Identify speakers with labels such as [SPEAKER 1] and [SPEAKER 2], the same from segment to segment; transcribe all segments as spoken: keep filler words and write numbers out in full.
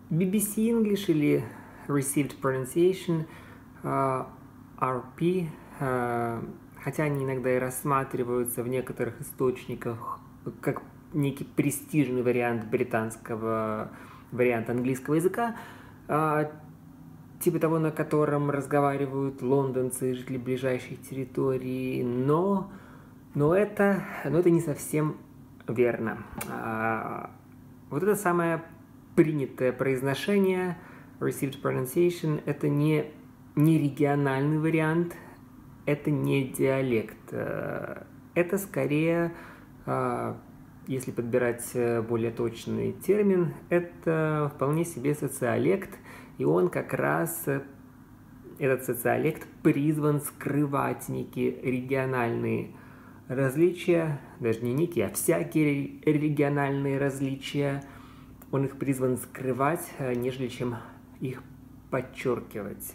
[SPEAKER 1] би би си English или Received Pronunciation, ар пи, хотя они иногда и рассматриваются в некоторых источниках как некий престижный вариант британского варианта английского языка, типа того, на котором разговаривают лондонцы и жители ближайшей территории, но, но, это, но это не совсем верно. Вот это самое принятое произношение, received pronunciation, это не, не региональный вариант, это не диалект. Это скорее, если подбирать более точный термин, это вполне себе социолект, и он как раз, этот социолект, призван скрывать некие региональные различия, даже не некие, а всякие региональные различия. Он их призван скрывать, нежели чем их подчеркивать.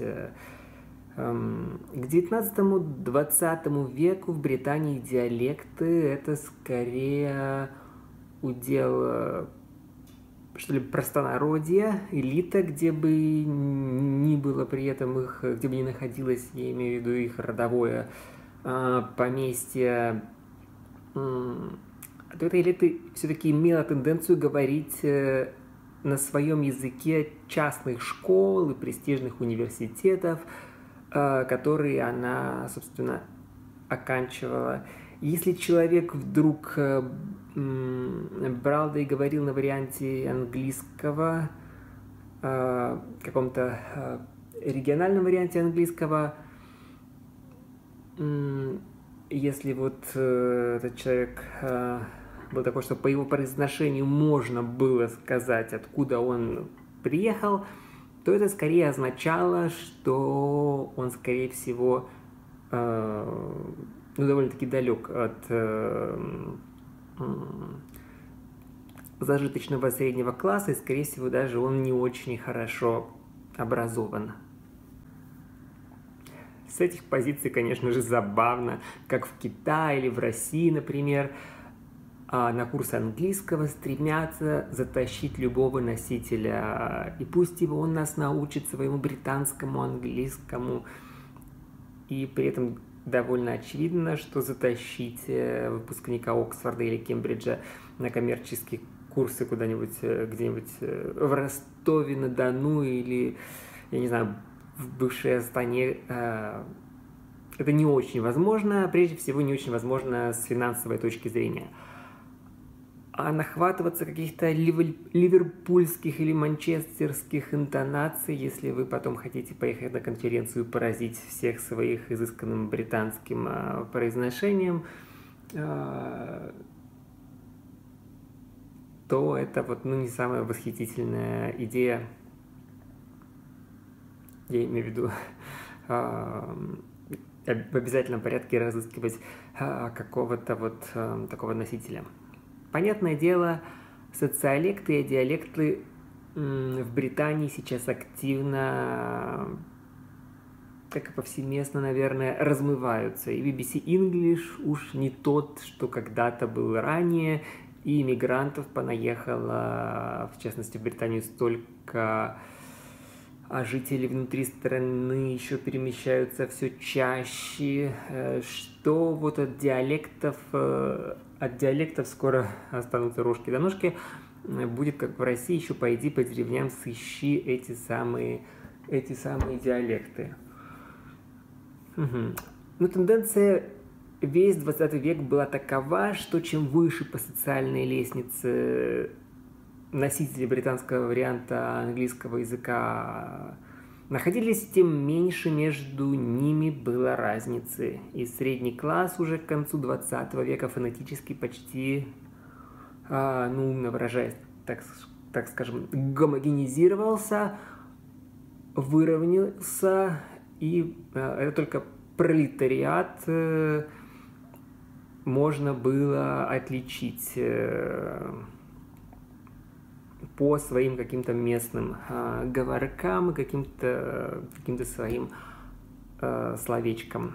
[SPEAKER 1] К девятнадцатому-двадцатому веку в Британии диалекты – это скорее удел, что ли, простонародья, элита, где бы ни было при этом их, где бы ни находилось, я имею в виду их родовое э, поместье, э, то эта элита все-таки имела тенденцию говорить э, на своем языке частных школ и престижных университетов, э, которые она, собственно, оканчивала. Если человек вдруг э, брал да и говорил на варианте английского, э, каком-то э, региональном варианте английского, э, если вот э, этот человек э, был такой, что по его произношению можно было сказать, откуда он приехал, то это скорее означало, что он, скорее всего, э, ну, довольно-таки далек от э, э, зажиточного среднего класса, и, скорее всего, даже он не очень хорошо образован. С этих позиций, конечно же, забавно, как в Китае или в России, например, на курсы английского стремятся затащить любого носителя, и пусть его он нас научит своему британскому английскому, и при этом довольно очевидно, что затащить выпускника Оксфорда или Кембриджа на коммерческие курсы куда-нибудь, где-нибудь в Ростове-на-Дону или, я не знаю, в бывшей Астане, это не очень возможно, прежде всего не очень возможно с финансовой точки зрения. А нахватываться каких-то ливерпульских или манчестерских интонаций, если вы потом хотите поехать на конференцию и поразить всех своих изысканным британским э, произношением, э, то это вот, ну, не самая восхитительная идея. Я имею в виду э, в обязательном порядке разыскивать э, какого-то вот э, такого носителя. Понятное дело, социолекты и диалекты в Британии сейчас активно, как и повсеместно, наверное, размываются. И би би си English уж не тот, что когда-то был ранее, и иммигрантов понаехало, в частности, в Британию столько, а жители внутри страны еще перемещаются все чаще, что вот от диалектов... От диалектов скоро останутся рожки до ножки. Будет, как в России, еще пойди по деревням, сыщи эти самые, эти самые диалекты. Угу. Но тенденция весь двадцатый век была такова, что чем выше по социальной лестнице носители британского варианта английского языка находились, тем меньше между ними было разницы. И средний класс уже к концу двадцатого века фонетически почти, а, ну, умно выражаясь, так, так скажем, гомогенизировался, выровнялся, и а, это только пролетариат э, можно было отличить э, по своим каким-то местным э, говоркам, каким-то каким-то своим э, словечкам.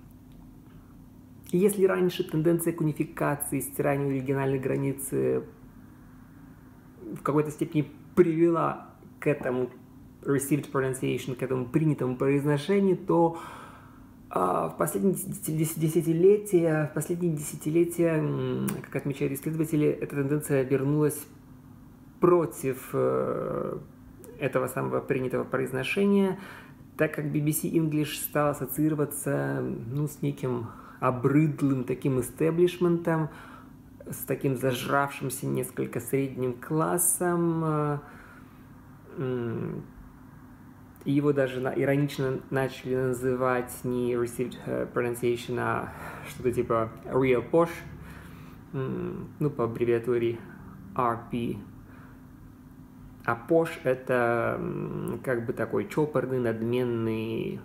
[SPEAKER 1] И если раньше тенденция к унификации, стиранию региональной границы в какой-то степени привела к этому received pronunciation, к этому принятому произношению, то а, в последние десятилетия, в последние десятилетия, как отмечают исследователи, эта тенденция вернулась против э, этого самого принятого произношения, так как би би си English стал ассоциироваться, ну, с неким обрыдлым таким истеблишментом, с таким зажравшимся несколько средним классом. И его даже иронично начали называть не received pronunciation, а что-то типа real posh, ну, по аббревиатуре ар пи. А posh — это как бы такой чопорный, надменный,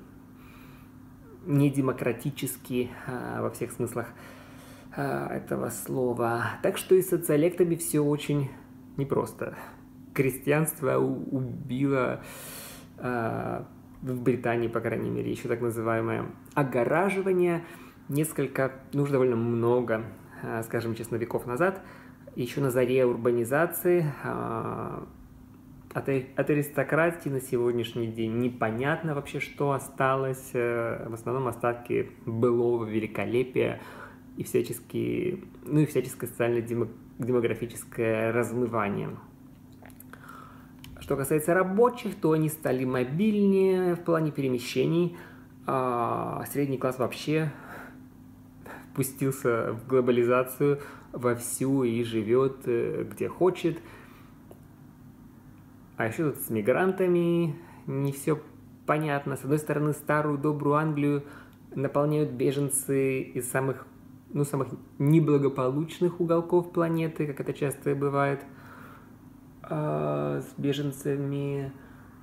[SPEAKER 1] недемократический во всех смыслах этого слова. Так что и с социолектами все очень непросто. Крестьянство убило в Британии, по крайней мере, еще так называемое огораживание несколько, ну уж довольно много, скажем честно, веков назад, еще на заре урбанизации. От, от аристократии на сегодняшний день непонятно вообще, что осталось. В основном остатки былого великолепия и всяческие, ну и всяческое социально-демографическое размывание. Что касается рабочих, то они стали мобильнее в плане перемещений. А средний класс вообще пустился в глобализацию вовсю и живет где хочет. А еще тут с мигрантами не все понятно. С одной стороны, старую добрую Англию наполняют беженцы из самых, ну, самых неблагополучных уголков планеты, как это часто и бывает, а с беженцами.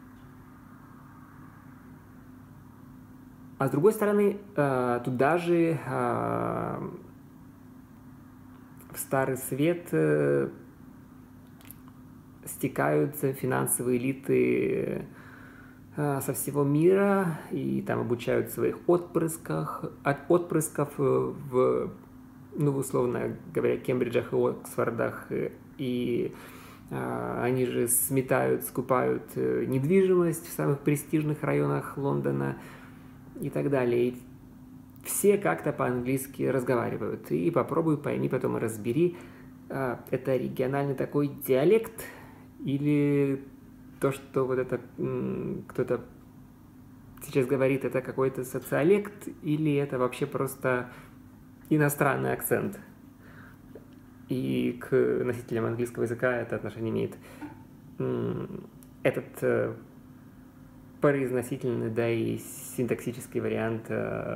[SPEAKER 1] А с другой стороны, туда же в Старый Свет стекаются финансовые элиты со всего мира и там обучают своих отпрысков, от отпрысков в, ну, условно говоря, Кембриджах и Оксфордах, и а, они же сметают, скупают недвижимость в самых престижных районах Лондона и так далее. И все как-то по-английски разговаривают. И попробуй, пойми, потом и разбери, а, это региональный такой диалект, или то, что вот это кто-то сейчас говорит, это какой-то социолект, или это вообще просто иностранный акцент. И к носителям английского языка это отношение имеет. Этот произносительный, да и синтаксический вариант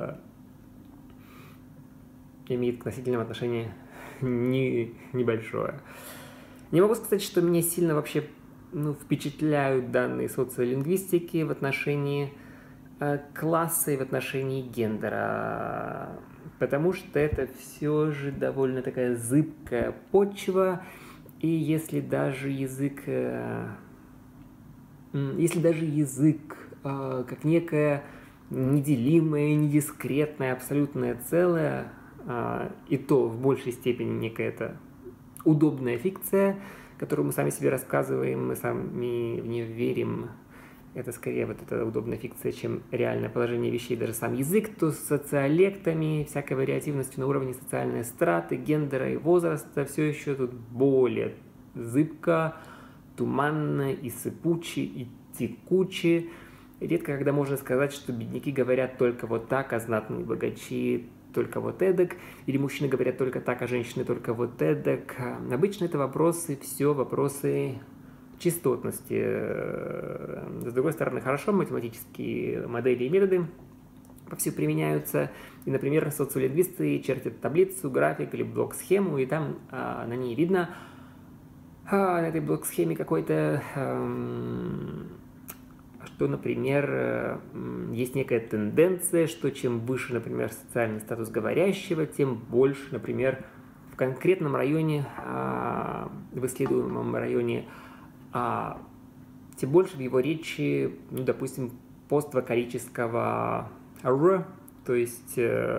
[SPEAKER 1] имеет к носителям отношение не, небольшое. Не могу сказать, что меня сильно вообще, ну, впечатляют данные социолингвистики в отношении э, класса и в отношении гендера, потому что это все же довольно такая зыбкая почва, и если даже язык, э, если даже язык э, как некое неделимое, недискретное, абсолютное целое, э, и то в большей степени некая это удобная фикция, которую мы сами себе рассказываем, мы сами в нее верим. Это скорее вот эта удобная фикция, чем реальное положение вещей. Даже сам язык, то с социолектами, всякой вариативностью на уровне социальной страты, гендера и возраста, все еще тут более зыбко, туманно и сыпуче, и текуче. Редко когда можно сказать, что бедняки говорят только вот так, а знатные богачи только вот эдак, или мужчины говорят только так, а женщины только вот эдак. Обычно это вопросы, все вопросы частотности. С другой стороны, хорошо математические модели и методы повсюду применяются. И, например, социолингвисты чертят таблицу, график или блок-схему, и там а, на ней видно, а, на этой блок-схеме какой-то... А, что, например, есть некая тенденция, что чем выше, например, социальный статус говорящего, тем больше, например, в конкретном районе, в исследуемом районе, тем больше в его речи, ну, допустим, поствокалического «р», то есть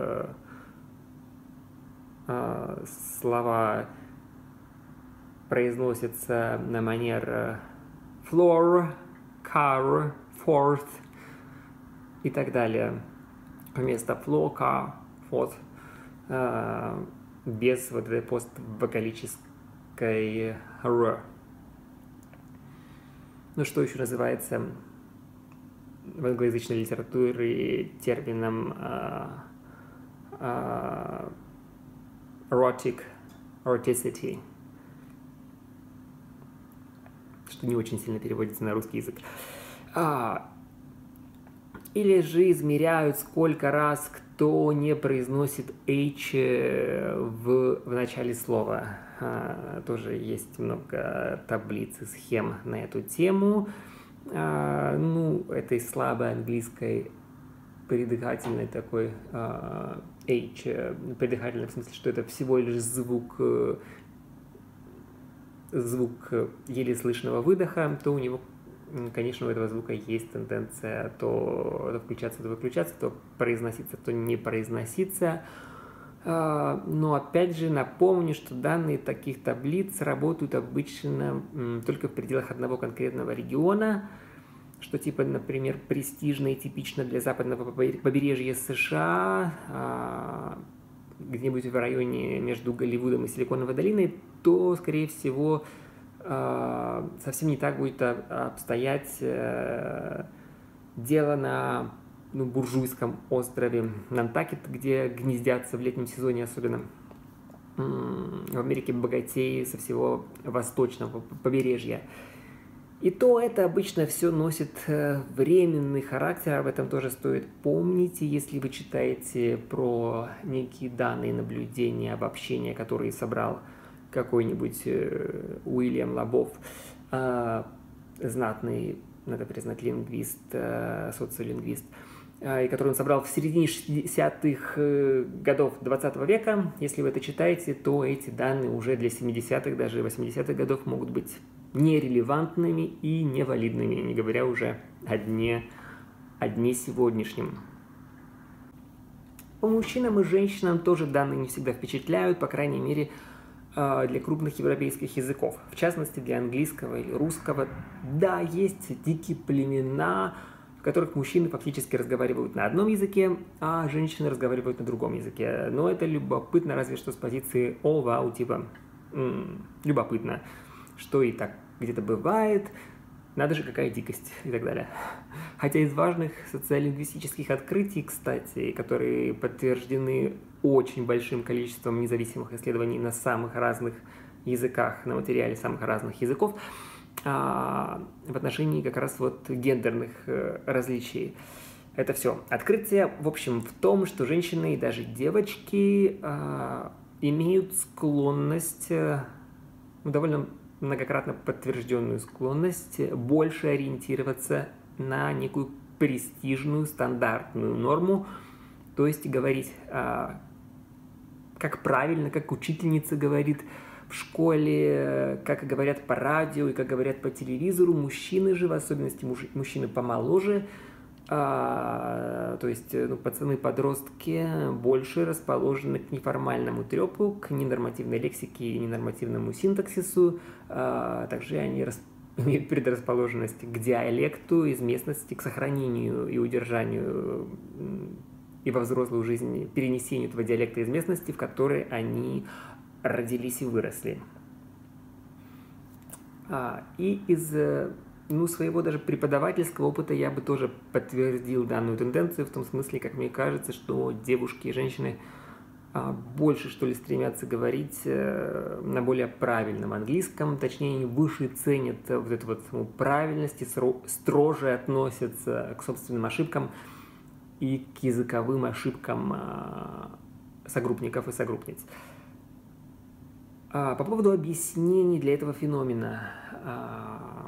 [SPEAKER 1] слова произносятся на манер «floor», car, fourth и так далее. Вместо floor, car, fourth, э, без вот этой поствокалической r. Ну, что еще называется в англоязычной литературе термином э, э, erotic, eroticity, что не очень сильно переводится на русский язык. А, или же измеряют, сколько раз кто не произносит H в, в начале слова. А, тоже есть много таблиц и схем на эту тему. А, ну, этой слабой английской придыхательной такой а, H, придыхательной в смысле, что это всего лишь звук, звук еле слышного выдоха, то у него, конечно, у этого звука есть тенденция то, то включаться, то выключаться, то произноситься, то не произноситься. Но опять же напомню, что данные таких таблиц работают обычно только в пределах одного конкретного региона, что типа, например, престижно и типично для западного побережья США, где-нибудь в районе между Голливудом и Силиконовой долиной, то, скорее всего, совсем не так будет обстоять дело на ну, буржуйском острове Нантакет, где гнездятся в летнем сезоне особенно в Америке богатеи со всего восточного побережья. И то это обычно все носит временный характер, об этом тоже стоит помнить, если вы читаете про некие данные, наблюдения, обобщения, которые собрал какой-нибудь Уильям Лобов, знатный, надо признать, лингвист, социолингвист, и который он собрал в середине шестидесятых годов двадцатого века. Если вы это читаете, то эти данные уже для семидесятых, даже восьмидесятых годов могут быть нерелевантными и невалидными, не говоря уже о дне, о дне сегодняшнем. По мужчинам и женщинам тоже данные не всегда впечатляют, по крайней мере, для крупных европейских языков. В частности, для английского или русского. Да, есть дикие племена, в которых мужчины фактически разговаривают на одном языке, а женщины разговаривают на другом языке. Но это любопытно, разве что с позиции «О, вау», типа м-м, любопытно, что и так где-то бывает, надо же, какая дикость и так далее. Хотя из важных социолингвистических открытий, кстати, которые подтверждены очень большим количеством независимых исследований на самых разных языках, на материале самых разных языков, а, в отношении как раз вот гендерных э, различий. Это все. Открытие, в общем, в том, что женщины и даже девочки э, имеют склонность, э, ну, довольно многократно подтвержденную склонность больше ориентироваться на некую престижную стандартную норму, то есть говорить, а, как правильно, как учительница говорит в школе, как говорят по радио и как говорят по телевизору. Мужчины же, в особенности муж, мужчины помоложе, а, то есть ну, пацаны-подростки больше расположены к неформальному трепу, к ненормативной лексике и ненормативному синтаксису, а, также они рас, имеют предрасположенность к диалекту из местности, к сохранению и удержанию и во взрослую жизнь перенесению этого диалекта из местности, в которой они родились и выросли. А, и из ну, своего даже преподавательского опыта я бы тоже подтвердил данную тенденцию, в том смысле, как мне кажется, что девушки и женщины а, больше, что ли, стремятся говорить а, на более правильном английском, точнее, они выше ценят вот эту вот ну, правильность и строже относятся к собственным ошибкам и к языковым ошибкам а, согруппников и согруппниц. А, по поводу объяснений для этого феномена. А,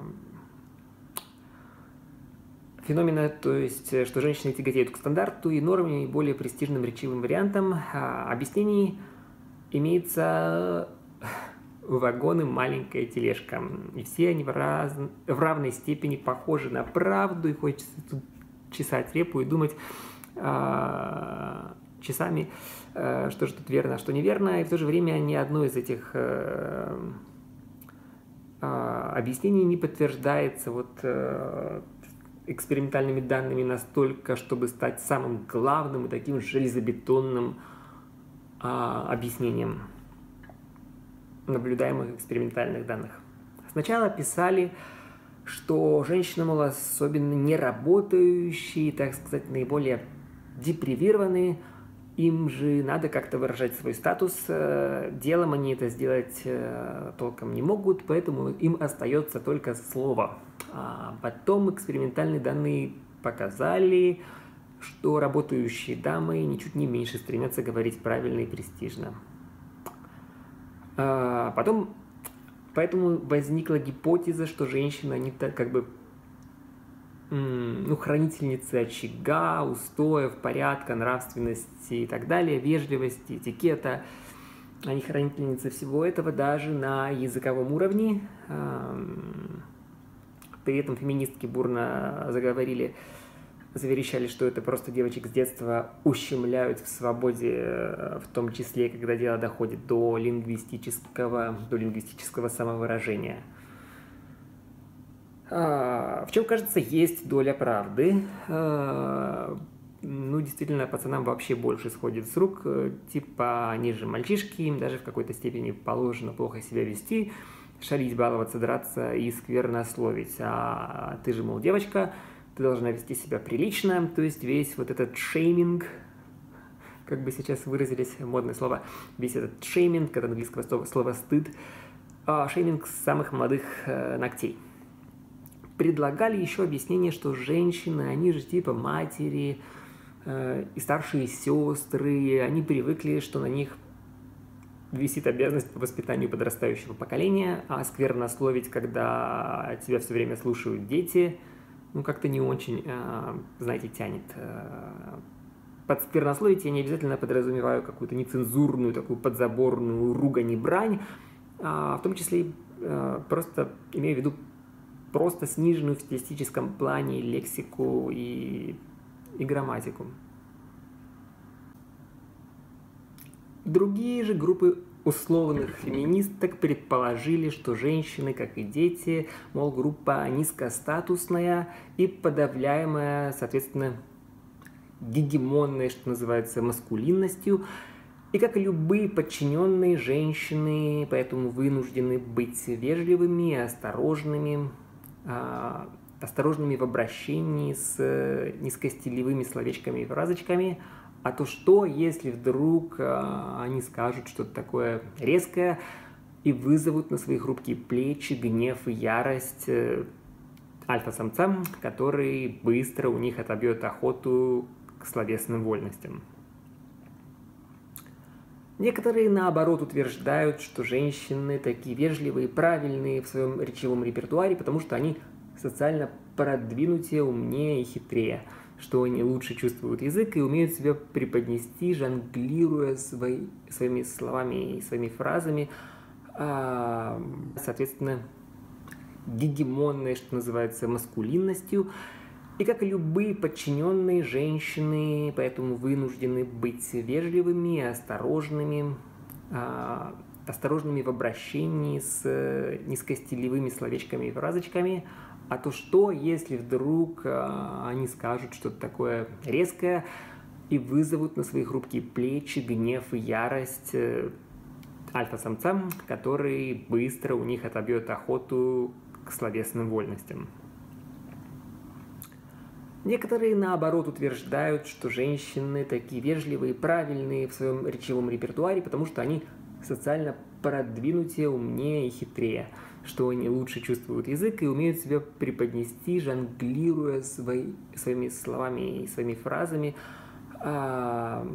[SPEAKER 1] Феномена, то есть, что женщины тяготеют к стандарту и норме и более престижным речевым вариантам. А объяснений имеется вагон и маленькая тележка. И все они в, раз... в равной степени похожи на правду, и хочется тут чесать репу и думать а, часами, а, что же тут верно, а что неверно. И в то же время ни одно из этих а, объяснение не подтверждается вот э, экспериментальными данными настолько, чтобы стать самым главным и таким железобетонным э, объяснением наблюдаемых экспериментальных данных. Сначала писали, что женщины, мол, особенно неработающие, так сказать, наиболее депривированные, им же надо как-то выражать свой статус, делом они это сделать толком не могут, поэтому им остается только слово. А потом экспериментальные данные показали, что работающие дамы ничуть не меньше стремятся говорить правильно и престижно. А потом, поэтому возникла гипотеза, что женщины, они так как бы ну, хранительницы очага, устоев, порядка, нравственности и так далее, вежливости, этикета. Они хранительницы всего этого даже на языковом уровне. При этом феминистки бурно заговорили, заверещали, что это просто девочек с детства ущемляют в свободе, в том числе, когда дело доходит до лингвистического, до лингвистического самовыражения. В чем, кажется, есть доля правды. Ну, действительно, пацанам вообще больше сходит с рук. Типа, они же мальчишки, им даже в какой-то степени положено плохо себя вести, шалить, баловаться, драться и сквернословить. А ты же, мол, девочка, ты должна вести себя прилично. То есть весь вот этот шейминг, как бы сейчас выразились, модное слово, весь этот шейминг, от английского слова, слова стыд, шейминг с самых молодых ногтей. Предлагали еще объяснение, что женщины, они же типа матери э, и старшие сестры, они привыкли, что на них висит обязанность по воспитанию подрастающего поколения, а сквернословить, когда тебя все время слушают дети, ну как-то не очень, э, знаете, тянет. Под сквернословить я не обязательно подразумеваю какую-то нецензурную, такую подзаборную ругань и брань, а в том числе э, просто имею в виду просто сниженную в стилистическом плане лексику и, и грамматику. Другие же группы условных феминисток предположили, что женщины, как и дети, мол, группа низкостатусная и подавляемая, соответственно, гегемонной, что называется, маскулинностью, и как и любые подчиненные женщины, поэтому вынуждены быть вежливыми и осторожными, осторожными в обращении с низкостилевыми словечками и фразочками, а то что, если вдруг они скажут что-то такое резкое и вызовут на свои хрупкие плечи гнев и ярость альфа-самца, который быстро у них отобьет охоту к словесным вольностям. Некоторые, наоборот, утверждают, что женщины такие вежливые, правильные в своем речевом репертуаре, потому что они социально продвинутее, умнее и хитрее, что они лучше чувствуют язык и умеют себя преподнести, жонглируя свои, своими словами и своими фразами, а, соответственно, гегемонной, что называется, маскулинностью. И как и любые подчиненные женщины, поэтому вынуждены быть вежливыми и осторожными, а, осторожными в обращении с низкостилевыми словечками и фразочками, а то что, если вдруг а, они скажут что-то такое резкое и вызовут на свои хрупкие плечи гнев и ярость альфа-самца, который быстро у них отобьет охоту к словесным вольностям. Некоторые, наоборот, утверждают, что женщины такие вежливые, правильные в своем речевом репертуаре, потому что они социально продвинутее, умнее и хитрее, что они лучше чувствуют язык и умеют себя преподнести, жонглируя свои, своими словами и своими фразами, а,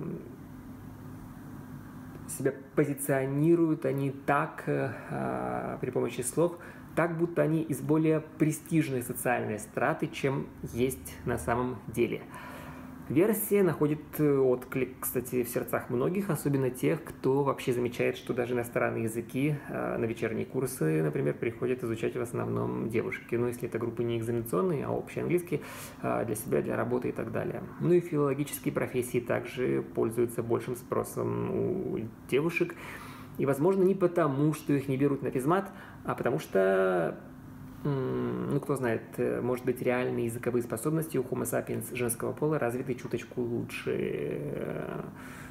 [SPEAKER 1] себя позиционируют они так а, при помощи слов, так будто они из более престижной социальной страты, чем есть на самом деле. Версия находит отклик, кстати, в сердцах многих, особенно тех, кто вообще замечает, что даже иностранные языки на вечерние курсы, например, приходят изучать в основном девушки. Ну, если это группы не экзаменационные, а общий английский для себя, для работы и так далее. Ну и филологические профессии также пользуются большим спросом у девушек. И, возможно, не потому, что их не берут на физмат, а потому что ну, кто знает, может быть, реальные языковые способности у Homo sapiens женского пола развиты чуточку лучше.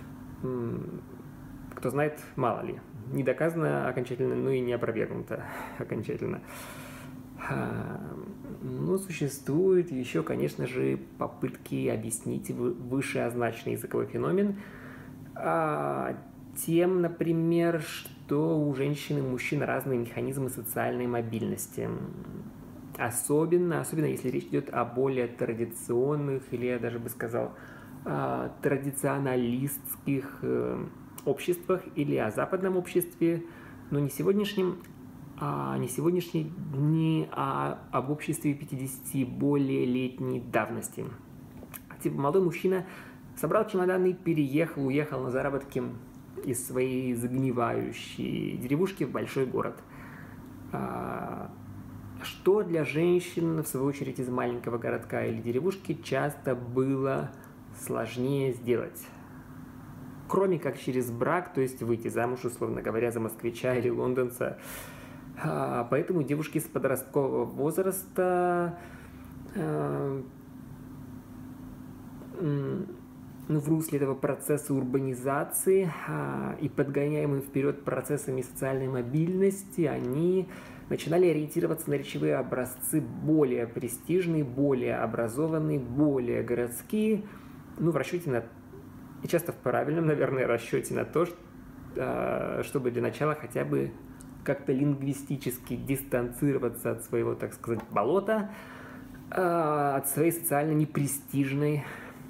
[SPEAKER 1] Кто знает, мало ли. Не доказано окончательно, ну и не опровергнуто окончательно. Но существуют еще, конечно же, попытки объяснить вышеозначенный языковой феномен тем, например, что у женщин и мужчин разные механизмы социальной мобильности. Особенно, особенно если речь идет о более традиционных, или я даже бы сказал, традиционалистских обществах или о западном обществе, но не сегодняшнем, а не сегодняшние дни, а об обществе пятидесяти более летней давности. Типа молодой мужчина собрал чемоданы, переехал, уехал на заработки из своей загнивающей деревушки в большой город. Что для женщин, в свою очередь, из маленького городка или деревушки часто было сложнее сделать. Кроме как через брак, то есть выйти замуж, условно говоря, за москвича или лондонца. Поэтому девушки с подросткового возраста, ну, в русле этого процесса урбанизации и подгоняемые вперед процессами социальной мобильности, они начинали ориентироваться на речевые образцы более престижные, более образованные, более городские, ну, в расчете на, и часто в правильном, наверное, расчете на то, чтобы для начала хотя бы как-то лингвистически дистанцироваться от своего, так сказать, болота, от своей социально непрестижной,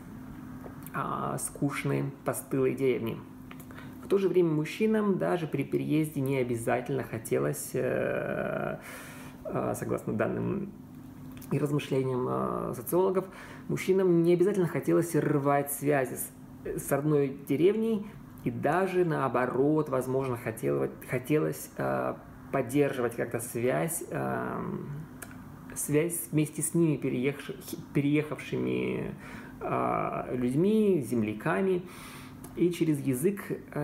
[SPEAKER 1] скучной, постылой деревни. В то же время мужчинам даже при переезде не обязательно хотелось, согласно данным и размышлениям социологов, мужчинам не обязательно хотелось рвать связи с, с родной деревней, и даже наоборот, возможно, хотелось, хотелось поддерживать как-то связь, связь вместе с ними, переехавшими, переехавшими людьми, земляками, и через язык,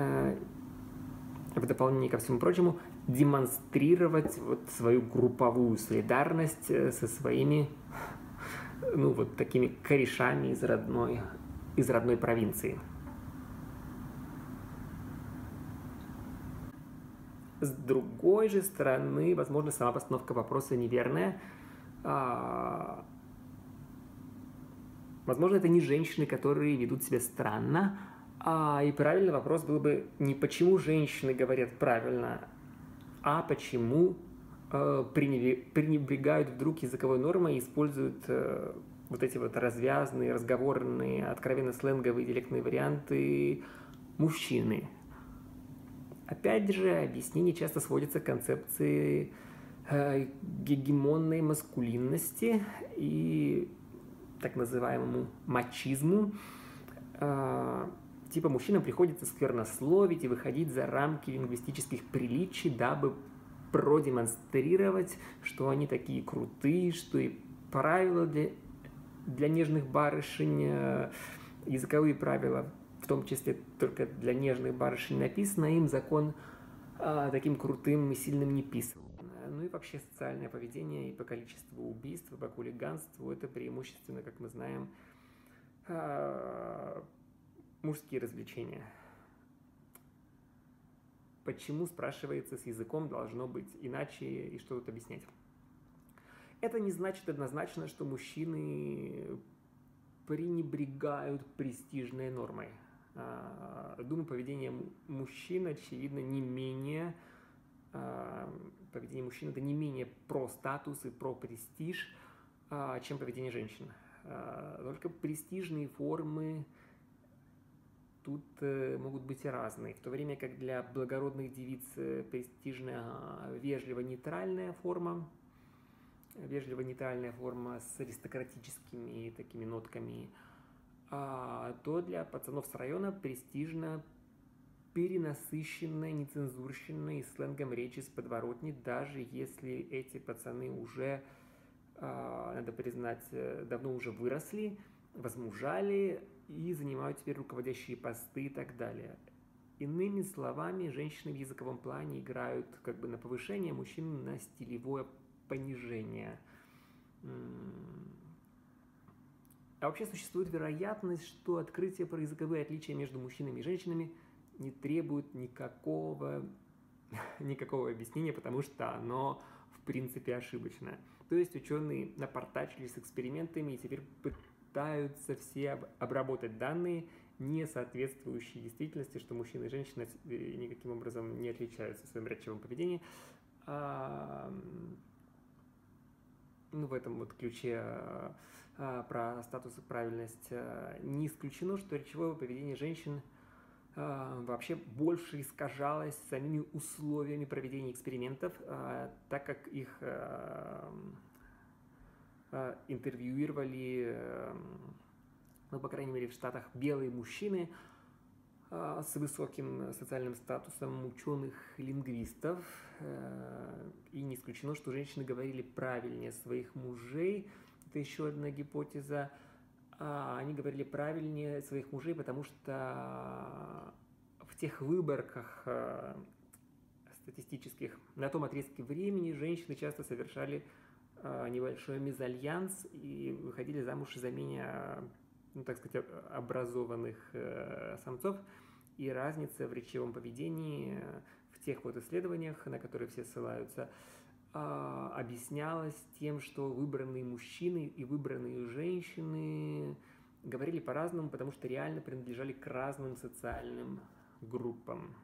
[SPEAKER 1] в дополнение ко всему прочему, демонстрировать вот свою групповую солидарность со своими, ну, вот такими корешами из родной, из родной провинции. С другой же стороны, возможно, сама постановка вопроса неверная. Возможно, это не женщины, которые ведут себя странно, а и правильный вопрос был бы не почему женщины говорят правильно, а почему э, пренебрегают вдруг языковой нормой и используют э, вот эти вот развязные, разговорные, откровенно сленговые диалектные варианты мужчины. Опять же, объяснение часто сводится к концепции э, гегемонной маскулинности и так называемому мачизму. Э, типа мужчинам приходится сквернословить и выходить за рамки лингвистических приличий, дабы продемонстрировать, что они такие крутые, что и правила для, для нежных барышень, э, языковые правила, в том числе только для нежных барышень написано, им закон а, таким крутым и сильным не писан. Ну и вообще социальное поведение и по количеству убийств, и по хулиганству, это преимущественно, как мы знаем, а, мужские развлечения. Почему, спрашивается, с языком должно быть иначе и что тут объяснять? Это не значит однозначно, что мужчины пренебрегают престижной нормой. Думаю, поведение мужчин, очевидно, не менее, поведение мужчин это не менее про статус и про престиж, чем поведение женщин. Только престижные формы тут могут быть и разные, в то время как для благородных девиц престижная вежливо-нейтральная форма, вежливо-нейтральная форма с аристократическими такими нотками, а то для пацанов с района престижно перенасыщенная, нецензурщенная и сленгом речи с подворотни, даже если эти пацаны уже, надо признать, давно уже выросли, возмужали и занимают теперь руководящие посты и так далее. Иными словами, женщины в языковом плане играют как бы на повышение, мужчины на стилевое понижения. А вообще существует вероятность, что открытие про языковые отличия между мужчинами и женщинами не требует никакого, никакого объяснения, потому что оно в принципе ошибочно. То есть ученые напортачились с экспериментами и теперь пытаются все обработать данные, не соответствующие действительности, что мужчины и женщины никаким образом не отличаются в своем речевом поведении. А, ну, в этом вот ключе а, про статус и правильность а, не исключено, что речевое поведение женщин а, вообще больше искажалось самими условиями проведения экспериментов, а, так как их а, а, интервьюировали, а, ну, по крайней мере, в Штатах белые мужчины а, с высоким социальным статусом ученых-лингвистов. А, и не исключено, что женщины говорили правильнее своих мужей. Это еще одна гипотеза. А, они говорили правильнее своих мужей, потому что в тех выборках а, статистических на том отрезке времени женщины часто совершали а, небольшой мезальянс и выходили замуж за менее, ну, так сказать, образованных э, самцов, и разница в речевом поведении в тех вот исследованиях, на которые все ссылаются, э, объяснялась тем, что выбранные мужчины и выбранные женщины говорили по-разному, потому что реально принадлежали к разным социальным группам.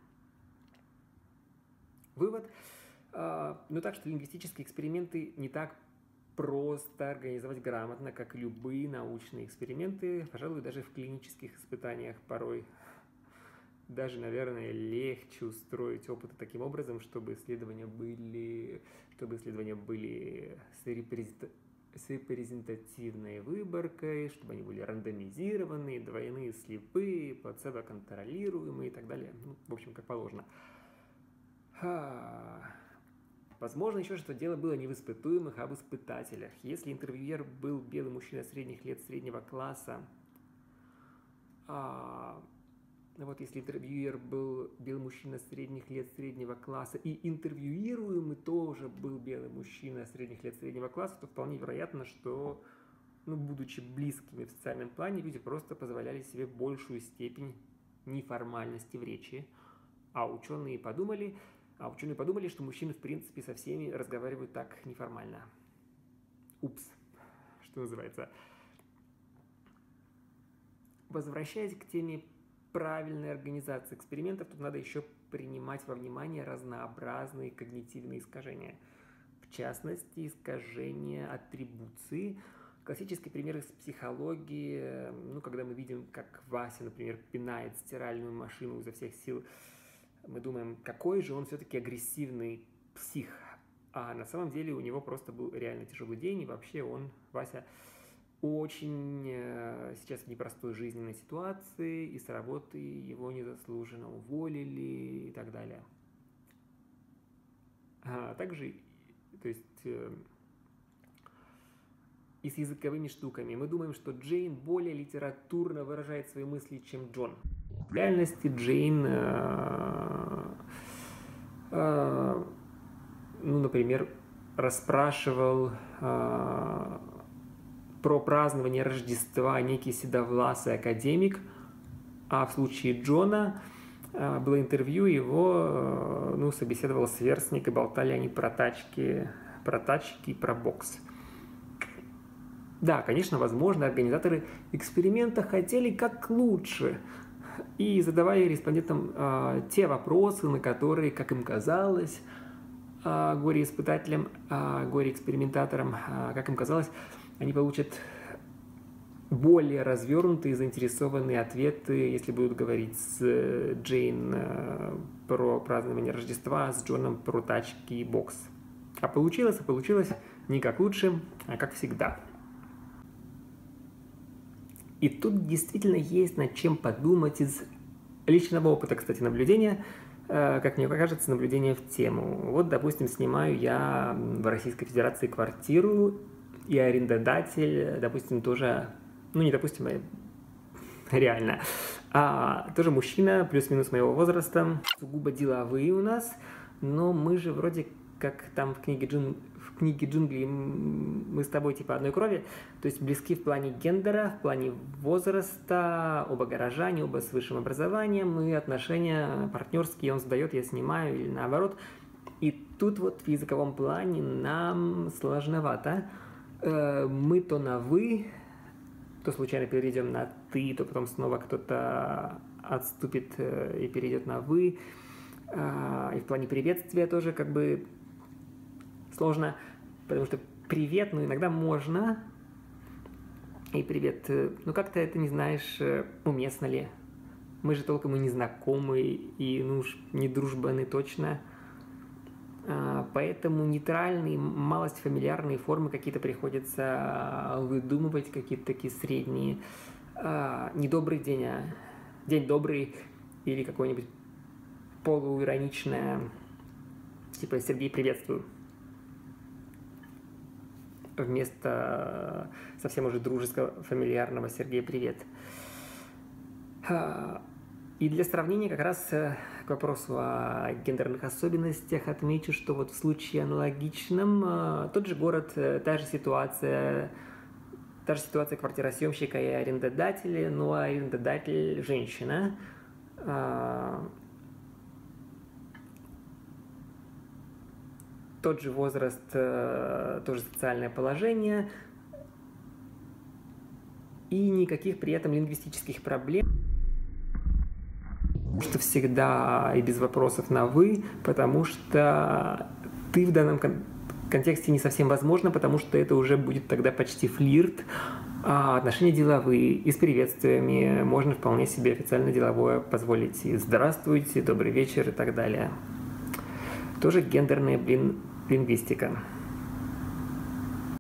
[SPEAKER 1] Вывод. Э, ну так что лингвистические эксперименты не так просто организовать грамотно, как любые научные эксперименты. Пожалуй, даже в клинических испытаниях порой даже, наверное, легче устроить опыты таким образом, чтобы исследования были, чтобы исследования были с, репрезент... с репрезентативной выборкой, чтобы они были рандомизированные, двойные слепые, плацебо-контролируемые и так далее. Ну, в общем, как положено. Ха... Возможно еще, что дело было не в испытуемых, а в испытателях. Если интервьюер был белый мужчина средних лет, среднего класса, а, вот если интервьюер был белый мужчина средних лет, среднего класса, и интервьюируемый тоже был белый мужчина средних лет, среднего класса, то вполне вероятно, что, ну, будучи близкими в социальном плане, люди просто позволяли себе большую степень неформальности в речи. А ученые подумали... А ученые подумали, что мужчины, в принципе, со всеми разговаривают так неформально. Упс, что называется. Возвращаясь к теме правильной организации экспериментов, тут надо еще принимать во внимание разнообразные когнитивные искажения. В частности, искажения атрибуции. Классический пример из психологии, ну, когда мы видим, как Вася, например, пинает стиральную машину изо всех сил, мы думаем, какой же он все-таки агрессивный псих. А на самом деле у него просто был реально тяжелый день, и вообще он, Вася, очень э, сейчас в непростой жизненной ситуации, и с работы его незаслуженно уволили и так далее. А также, то есть, э, и с языковыми штуками. Мы думаем, что Джейн более литературно выражает свои мысли, чем Джон. В реальности Джейн, э, э, ну, например, расспрашивал э, про празднование Рождества некий седовласый академик, а в случае Джона э, было интервью, его э, ну, собеседовал сверстник, и болтали они про тачки, про тачки и про бокс. Да, конечно, возможно, организаторы эксперимента хотели как лучше, и задавали респондентам э, те вопросы, на которые, как им казалось, э, горе-испытателям, э, горе-экспериментаторам, э, как им казалось, они получат более развернутые, заинтересованные ответы, если будут говорить с Джейн э, про празднование Рождества, а с Джоном про тачки и бокс. А получилось, а получилось не как лучше, а как всегда. И тут действительно есть над чем подумать из личного опыта, кстати, наблюдения, как мне кажется, наблюдения в тему. Вот, допустим, снимаю я в Российской Федерации квартиру, и арендодатель, допустим, тоже, ну не допустим, а реально, а тоже мужчина, плюс-минус моего возраста, сугубо деловые у нас, но мы же вроде как там в книге Джун, в книге «Джунгли» мы с тобой типа одной крови, то есть близки в плане гендера, в плане возраста, оба горожане, оба с высшим образованием, и отношения партнерские он сдает, я снимаю, или наоборот. И тут вот в языковом плане нам сложновато. Мы то на «вы», то случайно перейдем на «ты», то потом снова кто-то отступит и перейдет на «вы». И в плане приветствия тоже как бы сложно, потому что «привет», ну, иногда можно, и «привет», ну, как-то это не знаешь, уместно ли. Мы же толком и не знакомы, и, ну, уж не дружбаны точно. Поэтому нейтральные, малость фамильярные формы какие-то приходится выдумывать, какие-то такие средние. «Недобрый день», а «день добрый» или какое-нибудь полуироничное, типа «Сергей, приветствую», вместо совсем уже дружеского, фамильярного «Сергей, привет». И для сравнения как раз к вопросу о гендерных особенностях отмечу, что вот в случае аналогичном тот же город, та же ситуация, та же ситуация квартиросъемщика и арендодателя, но арендодатель – женщина. Тот же возраст, то же социальное положение и никаких при этом лингвистических проблем. Что всегда и без вопросов на «вы», потому что «ты» в данном кон- контексте не совсем возможно, потому что это уже будет тогда почти флирт, а отношения деловые, и с приветствиями можно вполне себе официально деловое позволить и «здравствуйте», «добрый вечер» и так далее. Тоже гендерная, блин, лингвистика.